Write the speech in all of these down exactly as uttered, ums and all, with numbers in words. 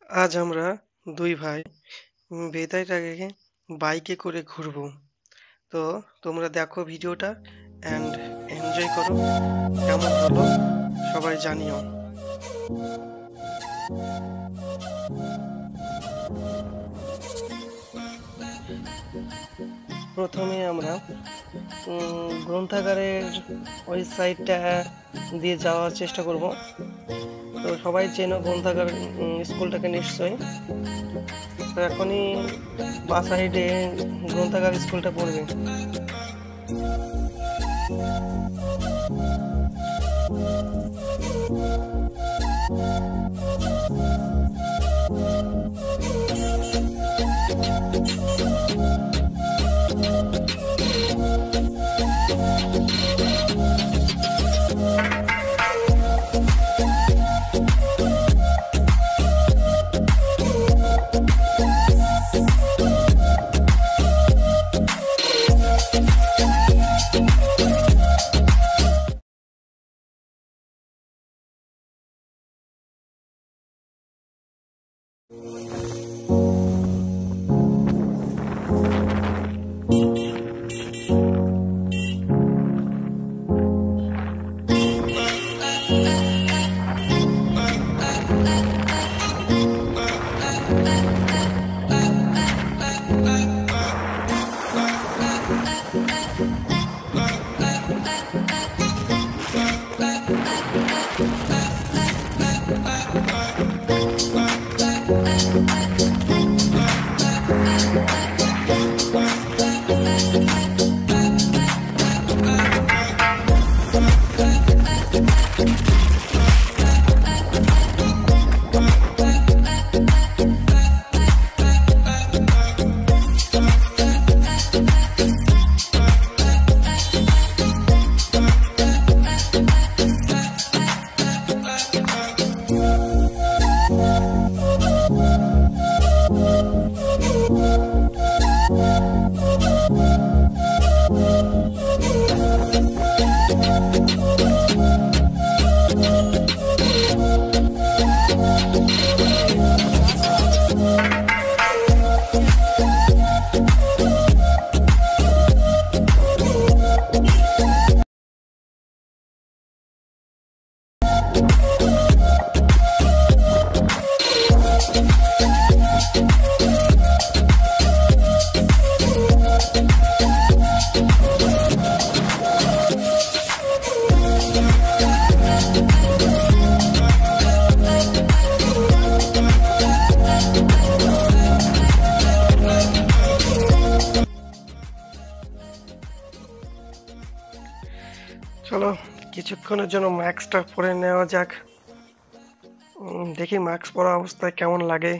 আজ আমরা দুই ভাই উম, বেতাইটাকে বাইকে করে ঘুরবো। তো তোমরা দেখো ভিডিওটা অ্যান্ড এনজয় করো। কেমন হলো সবাই জানিও। প্রথমে আমরা উম, গ্রন্থাগারের ওই সাইডটা দিয়ে যাওয়ার চেষ্টা করব। তো সবাই চেনো গ্রন্থাগার উম, স্কুলটাকে নিশ্চয়ই। তো এখনই বা সাইডে গ্রন্থাগার স্কুলটা পড়বে। চলো কিছুক্ষণের জন্য মাস্কটা পরে নেওয়া যাক। উম, দেখি মাস্ক পরা অবস্থায় কেমন লাগে।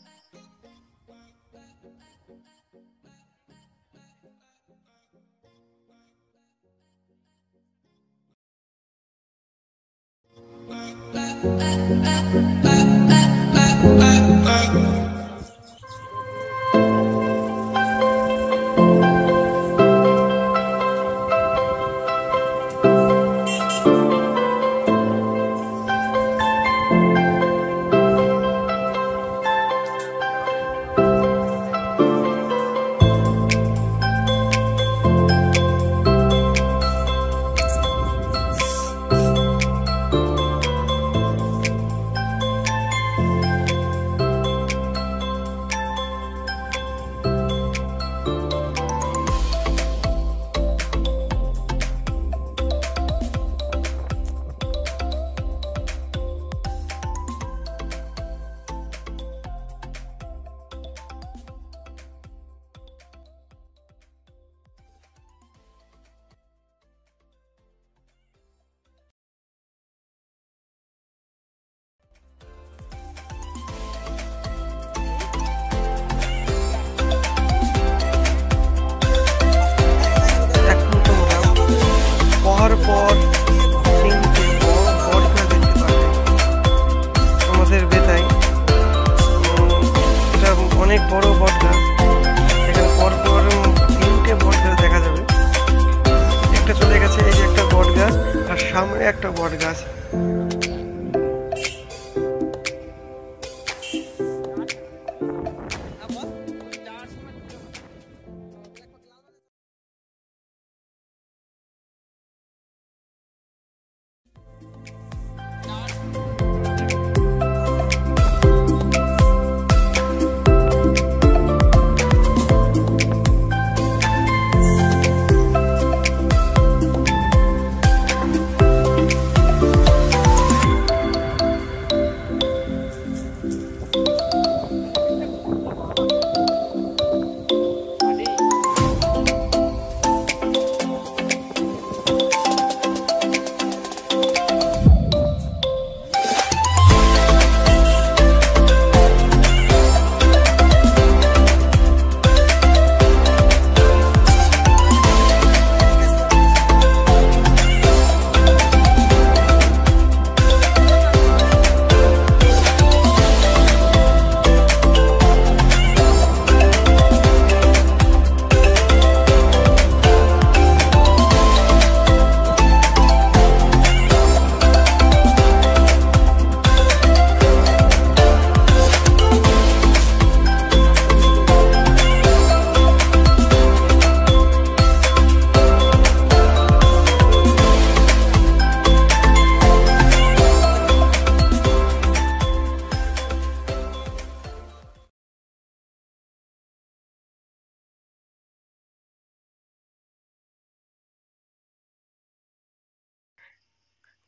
এখন তোমরা পর পর তিনটে বড় বট গাছ দেখতে পাবে আমাদের বেতায়। উম, এটা অনেক বড় বট গাছ। এখানে পর পর তিনটে বট গাছ দেখা যাবে। একটা চলে গেছে, এই যে একটা বট গাছ, আর সামনে একটা বট গাছ।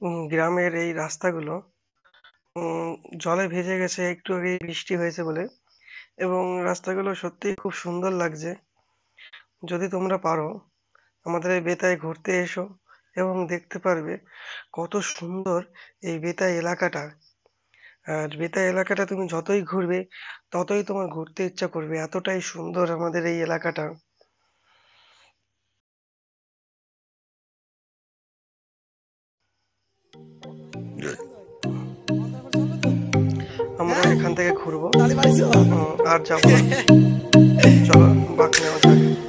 উম, গ্রামের এই রাস্তাগুলো উম, জলে ভেসে গেছে একটু আগে বৃষ্টি হয়েছে বলে, এবং রাস্তাগুলো সত্যিই খুব সুন্দর লাগছে। যদি তোমরা পারো আমাদের এই বেতায় ঘুরতে এসো এবং দেখতে পারবে কত সুন্দর এই বেতাই এলাকাটা। আর বেতাই এলাকাটা তুমি যতই ঘুরবে ততই তোমার ঘুরতে ইচ্ছা করবে, এতটাই সুন্দর আমাদের এই এলাকাটা। আমরা এখান থেকে ঘুরবো, উম, আর যাবো না। চলো বাঁক নেওয়া যাক।